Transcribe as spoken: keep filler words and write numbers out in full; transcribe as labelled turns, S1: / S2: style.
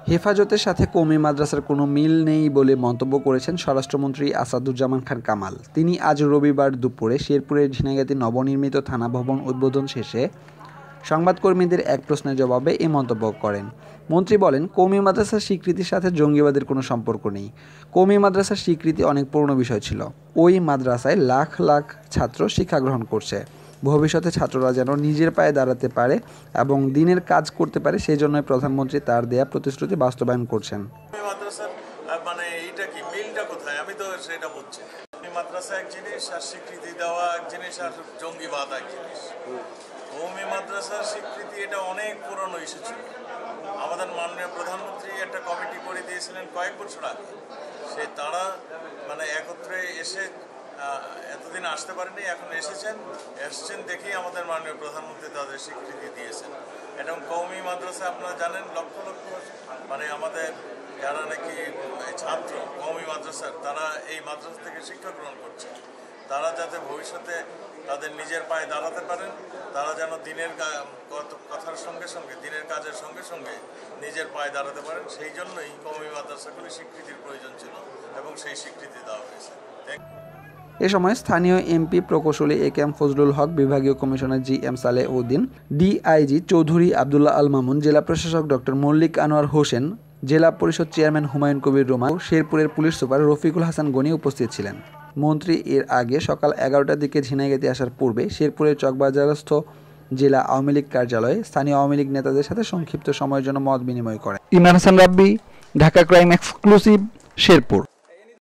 S1: হেফাজতের সাথে কওমি মাদ্রাসার কোনো মিল নেই বলে মন্তব্য করেছেন স্বরাষ্ট্রমন্ত্রী আসাদুজ্জামান খান কামাল। তিনি আজ রবিবার দুপুরে শেরপুরের ঝিনাইগাতী নবনির্মিত থানা ভবন উদ্বোধন শেষে সংবাদকর্মীদের এক প্রশ্নের জবাবে এ মন্তব্য করেন। মন্ত্রী বলেন, কওমি মাদ্রাসার স্বীকৃতির সাথে জঙ্গিবাদের কোনো সম্পর্ক নেই। কওমি মাদ্রাসার স্বীকৃতি অনেক পুরনো বিষয় ছিল। ওই মাদ্রাসায় লাখ লাখ ছাত্র শিক্ষা গ্রহণ করছে। ভবিষ্যতে ছাত্ররা যেন নিজের পায়ে দাঁড়াতে পারে এবং দিনের কাজ করতে পারে, সেই জন্যই প্রধানমন্ত্রী তার দেয়া প্রতিশ্রুতি বাস্তবায়ন করছেন।
S2: মানে এইটা কি মিলটা কোথায় আমি তো সেটা বুঝছি। মাদ্রাসা এক জিনিস আর স্বীকৃতি দেওয়া এক জিনিস আর জঙ্গিবাদ এক জিনিস। কওমি মাদ্রাসার স্বীকৃতি এটা অনেক পুরনো ইস্যু ছিল। আমাদের মাননীয় প্রধানমন্ত্রী একটা কমিটি করে দিয়েছিলেন কয়েক বছর আগে। সে তারা মানে একত্রে এসে এতদিন আসতে পারেনি, এখন এসেছেন এসছেন দেখেই আমাদের মাননীয় প্রধানমন্ত্রী তাদের স্বীকৃতি দিয়েছেন। এবং কওমি মাদ্রাসা আপনারা জানেন লক্ষ লক্ষ মানে আমাদের যারা নাকি ছাত্র কওমি মাদ্রাসার তারা এই মাদ্রাসা থেকে শিক্ষা গ্রহণ করছে। তারা যাতে ভবিষ্যতে তাদের নিজের পায়ে দাঁড়াতে পারেন, তারা যেন দিনের কথার সঙ্গে সঙ্গে দিনের কাজের সঙ্গে সঙ্গে নিজের পায়ে দাঁড়াতে পারেন, সেই জন্যই কওমি মাদ্রাসাগুলি স্বীকৃতির প্রয়োজন ছিল এবং সেই স্বীকৃতি দেওয়া হয়েছে।
S1: এ সময় স্থানীয় এমপি প্রকৌশলী এ কে এম ফজলুল হক, বিভাগীয় commissioner G M Saleh Uddin, DIG Chowdhury Abdullah Al Mamun, জেলা প্রশাসক ডক্টর মল্লিক আনোয়ার হোসেন, জেলা পরিষদ চেয়ারম্যান হুমায়ুন কবির রোমান, শেরপুরের পুলিশ সুপার রফিকুল হাসান গনি উপস্থিত ছিলেন। মন্ত্রী এর আগে সকাল এগারোটার দিকে ঝিনাইগাতী আসার পূর্বে শেরপুরের চকবাজারস্থ জেলা আওয়ামী লীগ কার্যালয়ে স্থানীয় আওয়ামী লীগ নেতাদের সাথে সংক্ষিপ্ত সময়ের জন্য মত বিনিময় করেন। Imran Hasan Rabbi, Dhaka crime exclusive, Sherpur.